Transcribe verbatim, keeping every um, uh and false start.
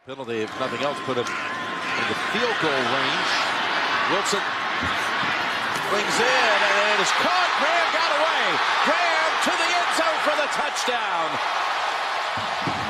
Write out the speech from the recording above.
Penalty, if nothing else, put him in the field goal range. Wilson brings in, and it is caught. Graham got away. Graham to the end zone for the touchdown.